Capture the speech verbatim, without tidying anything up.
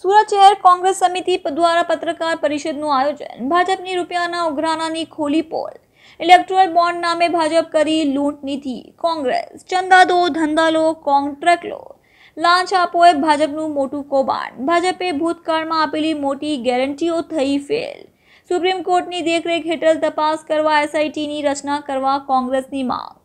સુરત શહેર કોંગ્રેસ સમિતિ દ્વારા પત્રકાર પરિષદનું આયોજન। ભાજપની રૂપિયાના ઉઘરાણાની ખોલી પોલ। ઇલેક્ટોરલ બોન્ડ નામે ભાજપ કરી લૂંટ નીતિ। કોંગ્રેસ ચંદા દો, ધંધા લો, કોન્ટ્રાક્ટ લો, લાંચ આપો એ ભાજપનું મોટું કૌભાંડ। ભાજપે ભૂતકાળમાં આપેલી મોટી ગેરંટીઓ થઈ ફેલ। સુપ્રીમ કોર્ટની દેખરેખ હેઠળ તપાસ કરવા એસઆઈટીની રચના કરવા કોંગ્રેસની માંગ।